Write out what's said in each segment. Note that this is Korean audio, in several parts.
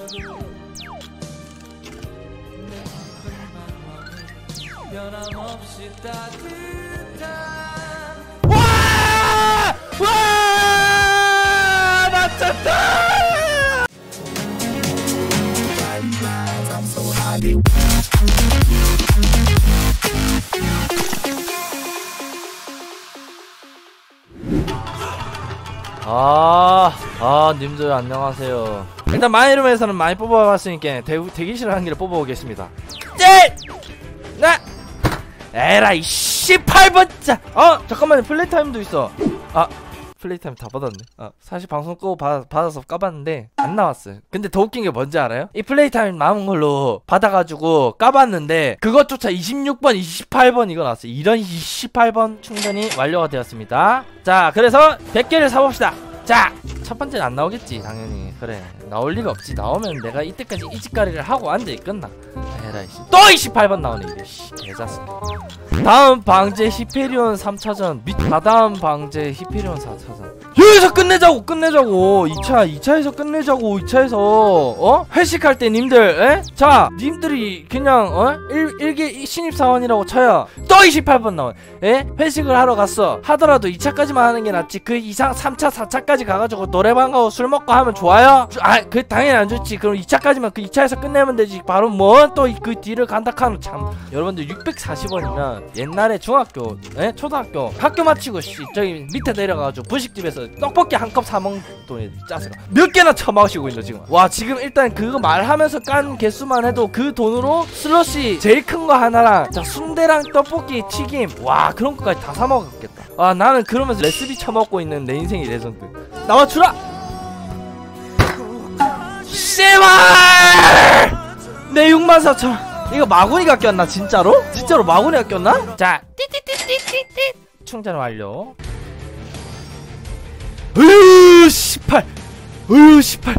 변함없이 따뜻한 와! 맞췄다! 님들 안녕하세요. 일단 마이룸에서는 많이 뽑아봤으니까 대기실을 한 개를 뽑아오겠습니다. 네! 에라이 18번짜! 잠깐만요. 플레이타임도 있어. 플레이타임 다 받았네. 사실 방송 끄고 받아서 까봤는데 안 나왔어요. 근데 더 웃긴 게 뭔지 알아요? 이 플레이타임 남은 걸로 받아가지고 까봤는데 그것조차 26번, 28번 이거 나왔어요. 이런 28번 충전이 완료가 되었습니다. 자, 그래서 100개를 사봅시다. 자, 첫 번째는 안 나오겠지 당연히. 그래, 나올 리가 없지. 나오면 내가 이때까지 이 짓거리를 하고 앉아있겠나. 에라이 씨. 또 28번 나오네 이게. 개자식. 다음 방제 히페리온 3차전 및 다다음 방제 히페리온 4차전. 여기서 끝내자고 2차에서 끝내자고. 2차에서 회식할 때 님들 자 님들이 그냥 일개 신입사원이라고 쳐요. 또 28번 나와. 회식을 하러 갔어 하더라도 2차까지만 하는 게 낫지. 그 이상 3차 4차까지 가가지고 노래방 가고 술 먹고 하면 좋아요? 그 당연히 안 좋지. 그럼 2차까지만 그 2차에서 끝내면 되지. 바로 뭐 또 그 뒤를 간다 하면 참. 여러분들 640원이면 옛날에 중학교 초등학교 학교 마치고 저기 밑에 내려가가지고 분식집에서 떡볶이 한 컵 사먹는 돈이 짜서 몇 개나 처마시고 있노 지금. 와, 지금 일단 그거 말하면서 깐 개수만 해도 그 돈으로 슬러시 제일 큰 거 하나랑 자 순대랑 떡볶이 튀김 와 그런 것까지 다 사먹었겠다. 나는 그러면서 레시피 처먹고 있는 내 인생이 레전드. 나와주라! 씨발! 내 64,000 이거 마구니가 꼈나 진짜로? 진짜로 마구니가 꼈나? 자 띠띠띠띠띠띠 충전 완료. 18 18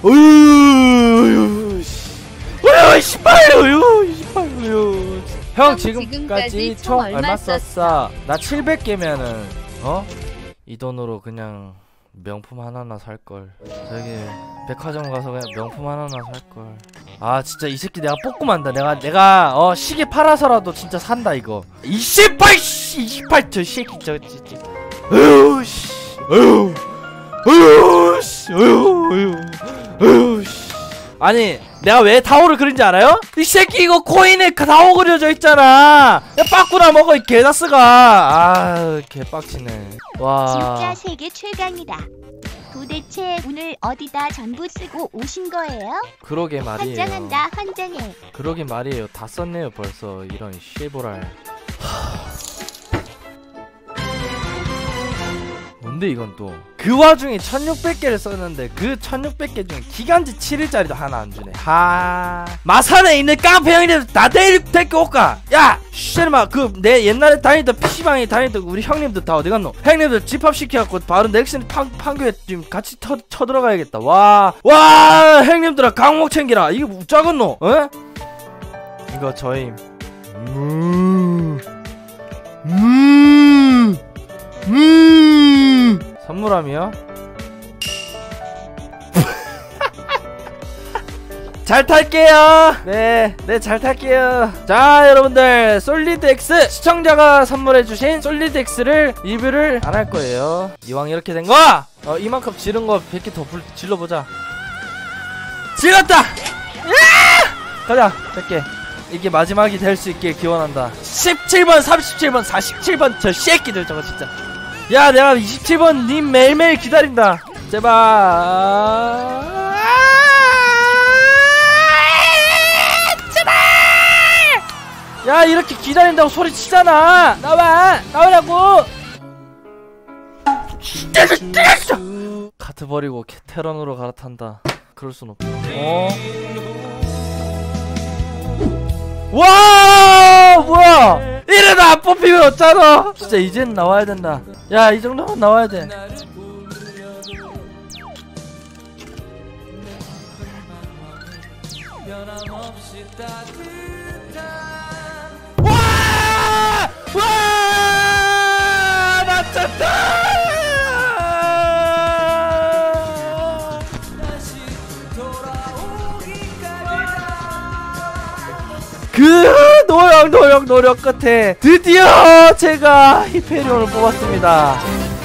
형 지금까지 총 얼마 썼어? 나 700개면은 이 돈으로 그냥 명품 하나나 살걸. 저기 백화점 가서 그냥 명품 하나나 살걸. 진짜 이 새끼 내가 뽑고 만다. 내가 시계 팔아서라도 진짜 산다 이거. 28 저 새끼 저 아니 내가 왜 다오를 그린지 알아요? 이 새끼 이거 코인에 다오 그려져 있잖아. 야 빠꾸나 먹어 이 개다스가. 개빡치네. 와 진짜 세계 최강이다. 도대체 오늘 어디다 전부 쓰고 오신 거예요? 그러게 말이에요. 환장한다 환장해. 그러게 말이에요. 다 썼네요 벌써. 이런 씨보랄. 뭔데 이건 또. 그 와중에 1600개를 썼는데 그 1600개 중에 기간지 7일짜리도 하나 안 주네. 마산에 있는 카페 형님들 다 데리고 올까? 야! 쉐르마 그 내 옛날에 다니던 PC방에 다니던 우리 형님들 다 어디 갔노? 형님들 집합시켜갖고 바로 넥슨 판교에 지금 같이 쳐들어가야겠다. 와 형님들아 강목 챙기라. 이게 뭐 작은노? 이거 저임. 선물함이요? 잘 탈게요. 네 잘 탈게요. 자 여러분들 솔리드X 시청자가 선물해주신 솔리드X를 리뷰를 안 할 거예요. 이왕 이렇게 된 거 이만큼 지른 거 100개 더 질러보자. 질렀다. 가자 100개. 이게 마지막이 될 수 있길 기원한다. 17번 37번 47번 저 새끼들 저거 진짜. 야 내가 27번 님 매일매일 기다린다. 제발. 제발. 야 이렇게 기다린다고 소리 치잖아. 나오라고. 카트 버리고 테런으로 갈아탄다. 그럴 순 없어. 와 뭐야 이래도 안 뽑히면 어쩌노. 진짜 이젠 나와야 된다. 야 이 정도면 나와야 돼. 와 맞췄다. 그 노력 끝에 드디어 제가 히페리온을 뽑았습니다.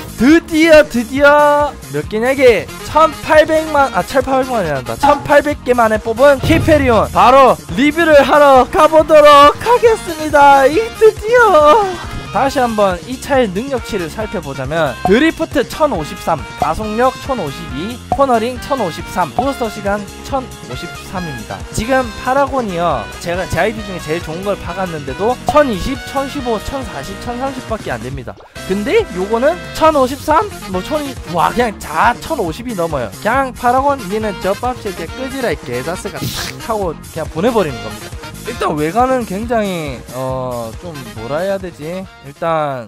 드디어 몇 개냐 이게 1800만이 아니다 1800개 만에 뽑은 히페리온 바로 리뷰를 하러 가보도록 하겠습니다. 드디어 다시 한번 이 차의 능력치를 살펴보자면 드리프트 1053, 가속력 1052, 코너링 1053, 부스터 시간 1053입니다. 지금 파라곤이요 제 아이디 중에 제일 좋은 걸 박았는데도 1020, 1015, 1040, 1030밖에 안됩니다. 근데 요거는 1053, 뭐 1020, 와 그냥 1050이 넘어요. 그냥 파라곤 니는 저 값에 이렇게 끄지라 개자스가 탁 하고 그냥 보내버리는 겁니다. 일단 외관은 굉장히 좀 뭐라 해야 되지? 일단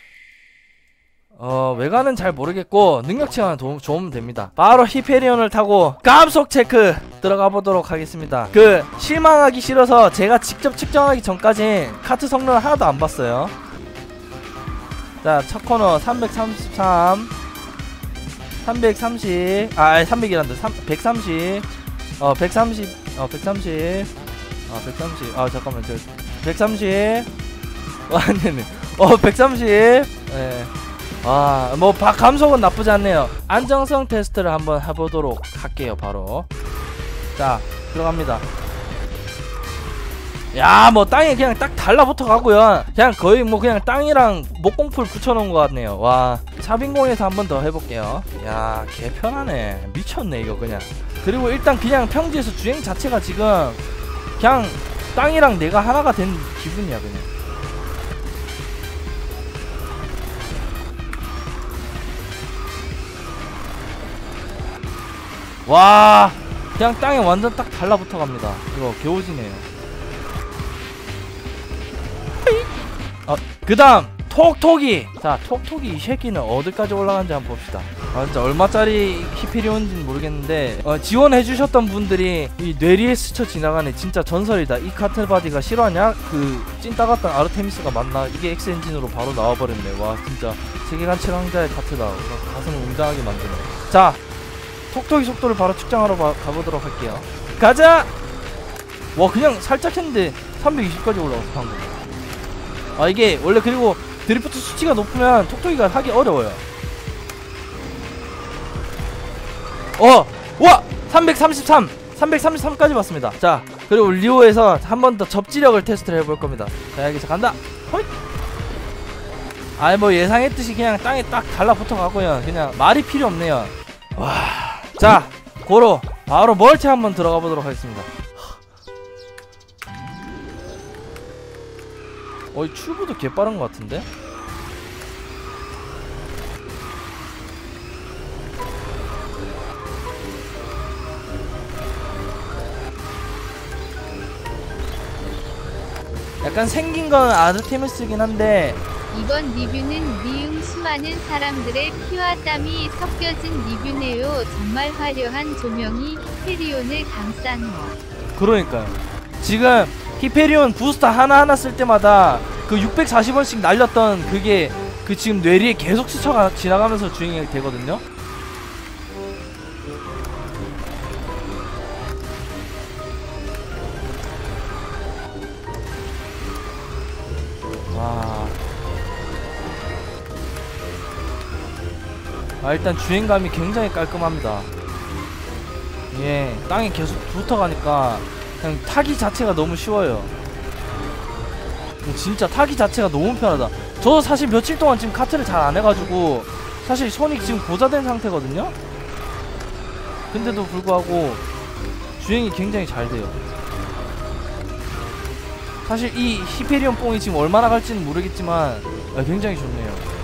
외관은 잘 모르겠고 능력치만 좋으면 됩니다. 바로 히페리온을 타고 감속 체크 들어가 보도록 하겠습니다. 실망하기 싫어서 제가 직접 측정하기 전까지 카트 성능을 하나도 안 봤어요. 자, 첫 코너 333 330 300이란다 130 130 잠깐만 130 아니네 130 네. 뭐 감속은 나쁘지 않네요. 안정성 테스트를 한번 해보도록 할게요. 바로 자 들어갑니다. 야 뭐 땅에 그냥 딱 달라붙어 가고요. 그냥 거의 뭐 그냥 땅이랑 목공풀 붙여놓은 것 같네요. 와 차빈공에서 한번 더 해볼게요. 야 개편하네. 미쳤네 이거 그냥. 그리고 일단 그냥 평지에서 주행 자체가 지금 그냥 땅이랑 내가 하나가 된 기분이야 그냥. 와 그냥 땅에 완전 딱 달라붙어 갑니다. 이거 개오지네요. 그 다음 톡톡이. 자 톡톡이 이 새끼는 어디까지 올라간지 한번 봅시다. 진짜 얼마짜리 히페리온인지는 모르겠는데 지원해주셨던 분들이 이 뇌리에 스쳐 지나가네. 진짜 전설이다. 이 카트 바디가 실화냐? 찐따같던 아르테미스가 맞나? 이게 X엔진으로 바로 나와버렸네. 와 진짜 세계관 최강자의 카트다. 가슴을 웅장하게 만드네. 자 톡톡이 속도를 바로 측정하러 가보도록 할게요. 가자! 와 그냥 살짝 했는데 320까지 올라왔어 방금. 이게 원래 그리고 드리프트 수치가 높으면 톡톡이가 하기 어려워요. 와! 333까지 봤습니다. 자 그리고 리오에서 한 번 더 접지력을 테스트를 해볼 겁니다. 자 여기서 간다. 호잇! 뭐 예상했듯이 그냥 땅에 딱 달라붙어 가고요. 그냥 말이 필요 없네요. 와. 자 고로 바로 멀티 한번 들어가 보도록 하겠습니다. 이 튜브도 개빠른 것 같은데? 약간 생긴 건 아르테미스긴 한데 이번 리뷰는 니응 수많은 사람들의 피와 땀이 섞여진 리뷰네요. 정말 화려한 조명이 히페리온을 감싼 거. 그러니까요. 지금 히페리온 부스터 하나하나 쓸 때마다 640원씩 날렸던 그게 지금 뇌리에 계속 스쳐 지나가면서 주행이 되거든요. 와. 일단 주행감이 굉장히 깔끔합니다. 예, 땅에 계속 붙어가니까 그냥 타기 자체가 너무 쉬워요. 진짜 타기 자체가 너무 편하다. 저도 사실 며칠 동안 지금 카트를 잘 안 해가지고 사실 손이 지금 고자된 상태거든요. 근데도 불구하고 주행이 굉장히 잘 돼요. 사실 이 히페리온 뽕이 지금 얼마나 갈지는 모르겠지만 굉장히 좋네요.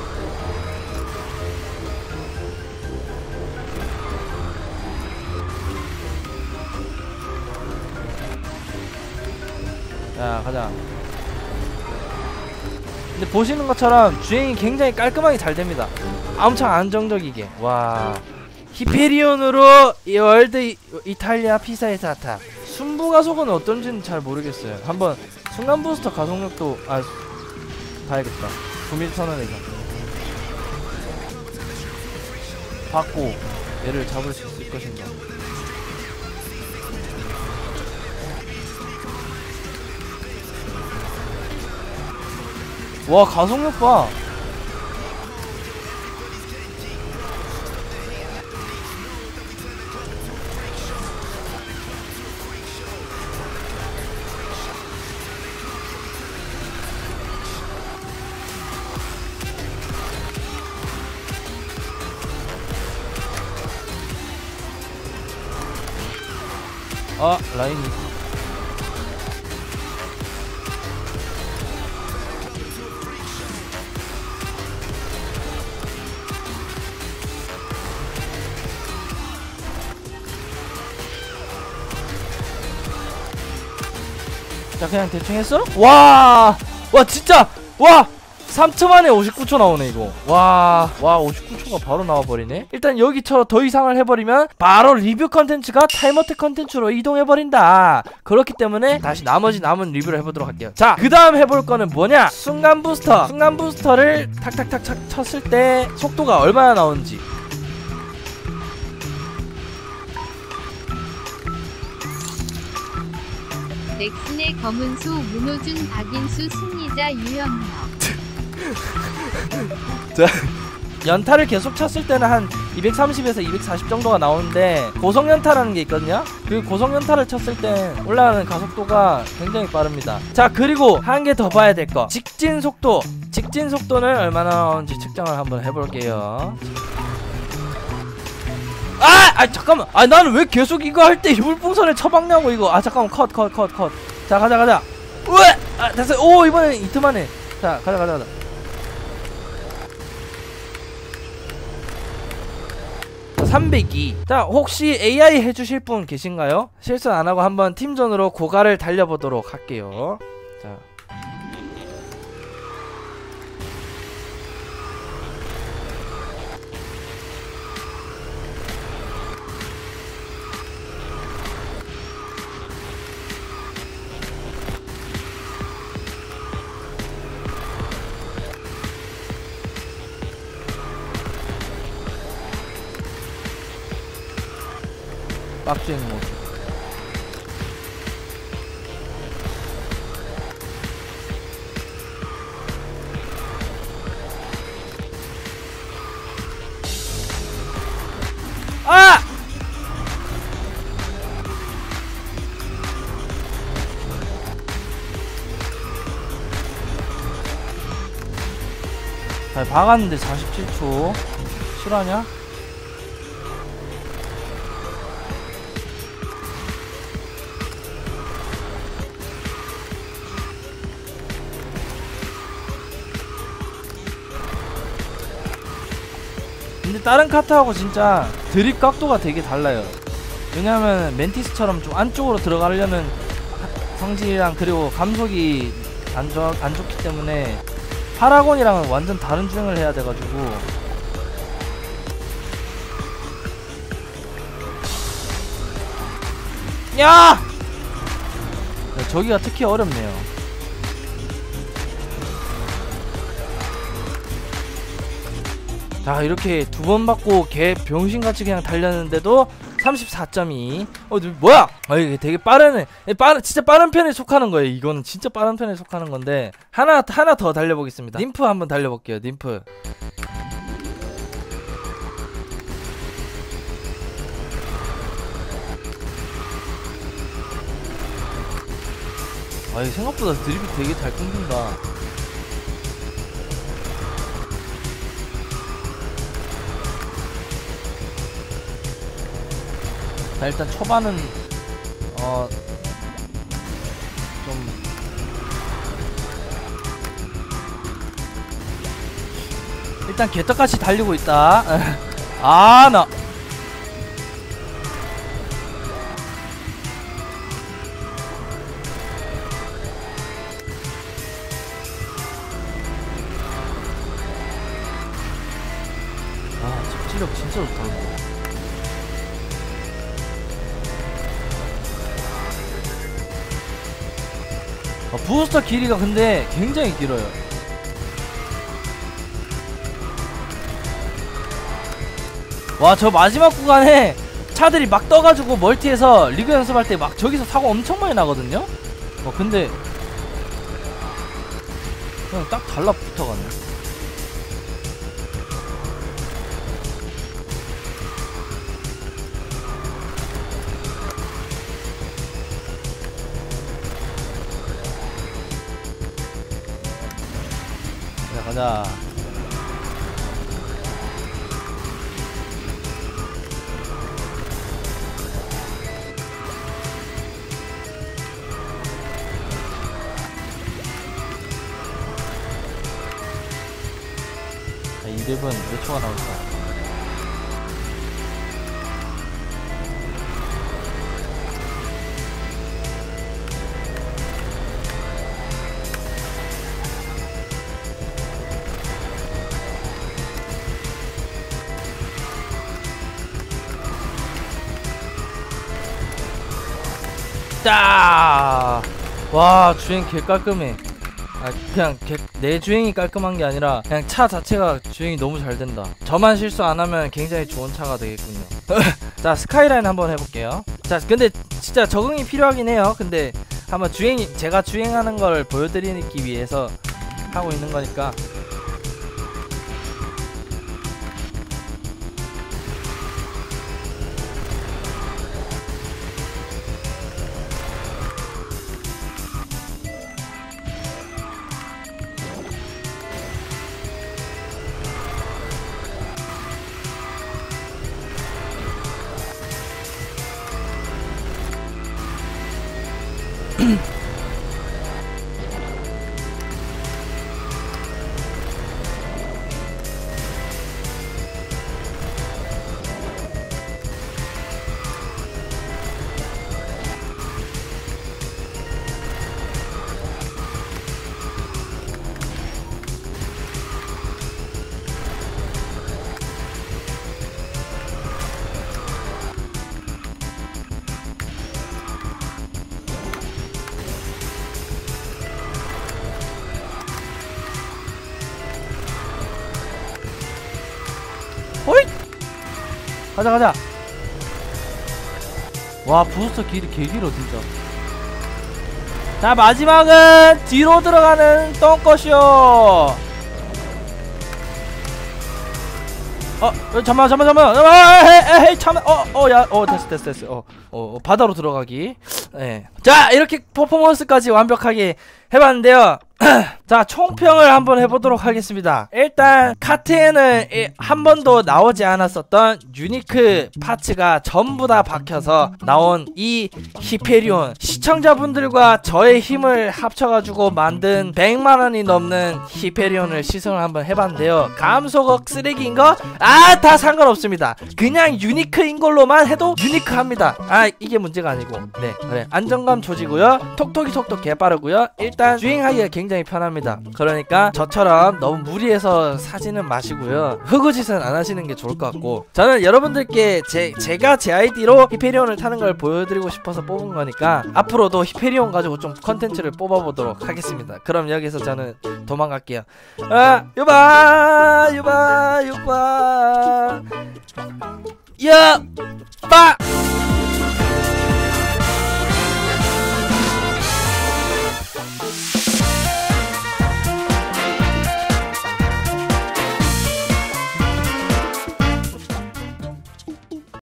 자 가자. 근데 보시는 것처럼 주행이 굉장히 깔끔하게 잘 됩니다. 엄청 안정적이게. 와 히페리온으로 이 월드 이탈리아 피사의 사탑. 순부 가속은 어떤지는 잘 모르겠어요. 한번 순간 부스터 가속력도 봐야겠다. 91,000원에서 받고 얘를 잡을 수 있을 것인가. 와 가속력 봐. 아 라인이 자 그냥 대충 했어? 와 진짜 와 3초 만에 59초 나오네 이거. 와 59초가 바로 나와버리네. 일단 여기서 더 이상을 해버리면 바로 리뷰 컨텐츠가 타임어택 컨텐츠로 이동해버린다. 그렇기 때문에 다시 나머지 남은 리뷰를 해보도록 할게요. 자 그 다음 해볼 거는 뭐냐, 순간 부스터. 순간 부스터를 탁탁탁 쳤을 때 속도가 얼마나 나오는지. 넥슨의 검은수, 문호준, 박인수, 승리자, 유형혁. 자 연타를 계속 쳤을 때는 한 230에서 240 정도가 나오는데 고속연타라는 게 있거든요. 그 고속연타를 쳤을 때 올라가는 가속도가 굉장히 빠릅니다. 자 그리고 한 개 더 봐야 될 거, 직진 속도. 직진 속도는 얼마나 나오는지 측정을 한번 해볼게요. 잠깐만. 나는 왜 계속 이거 할 때 물풍선을 처박냐고 이거. 잠깐만. 컷. 자 가자. 왜? 됐어. 오 이번엔 이틀만에. 자 가자. 자, 302. 자 혹시 AI 해주실 분 계신가요? 실수 안하고 한번 팀전으로 고가를 달려보도록 할게요. 자 빡주행 모드. 잘 박았는데 47초 실화냐? 근데 다른 카트하고 진짜 드립 각도가 되게 달라요. 왜냐하면 멘티스처럼 좀 안쪽으로 들어가려는 성질이랑 그리고 감속이 안 좋기 때문에 파라곤이랑은 완전 다른 주행을 해야 돼가지고. 야! 저기가 특히 어렵네요. 자 이렇게 두 번 받고 개 병신같이 그냥 달렸는데도 34.2. 뭐야? 이게 되게 빠르네. 진짜 빠른 편에 속하는 거예요. 이거는 진짜 빠른 편에 속하는 건데 하나 더 달려보겠습니다. 님프 한번 달려볼게요. 님프. 이게 생각보다 드립이 되게 잘 끊긴다. 자 일단 초반은 좀 일단 개떡같이 달리고 있다. 나 접지력 진짜 좋다. 부스터 길이가 근데 굉장히 길어요. 와 저 마지막 구간에 차들이 막 떠가지고 멀티에서 리그 연습할 때 막 저기서 사고 엄청 많이 나거든요. 근데 그냥 딱 달라붙어가네. 가자. 이 랩은 몇 초가 나올까? 짜! 와, 주행 개 깔끔해. 그냥 내 주행이 깔끔한 게 아니라 그냥 차 자체가 주행이 너무 잘 된다. 저만 실수 안 하면 굉장히 좋은 차가 되겠군요. 자, 스카이라인 한번 해볼게요. 자, 근데 진짜 적응이 필요하긴 해요. 근데 한번 제가 주행하는 걸 보여드리기 위해서 하고 있는 거니까. 호잇! 가자. 와, 부스터 길이 개 길어 진짜. 자, 마지막은 뒤로 들어가는 똥꼬쇼. 잠깐만. 에이, 참. 됐어. 바다로 들어가기. 네. 자, 이렇게 퍼포먼스까지 완벽하게 해봤는데요. 자, 총평을 한번 해보도록 하겠습니다. 일단 카트에는 한 번도 나오지 않았었던 유니크 파츠가 전부 다 박혀서 나온 이 히페리온, 시청자분들과 저의 힘을 합쳐가지고 만든 100만원이 넘는 히페리온을 시승을 한번 해봤는데요. 감소각 쓰레기인 거? 다 상관없습니다. 그냥 유니크인 걸로만 해도 유니크합니다. 이게 문제가 아니고. 네, 그래. 안정감 조지고요. 톡톡이 개빠르고요. 일단 주행하기가 굉장히 편합니다. 그러니까 저처럼 너무 무리해서 사지는 마시고요. 흐구짓은 안 하시는 게 좋을 것 같고, 저는 여러분들께 제가 제 아이디로 히페리온을 타는 걸 보여드리고 싶어서 뽑은 거니까 앞으로도 히페리온 가지고 좀 컨텐츠를 뽑아보도록 하겠습니다. 그럼 여기서 저는 도망갈게요. 유바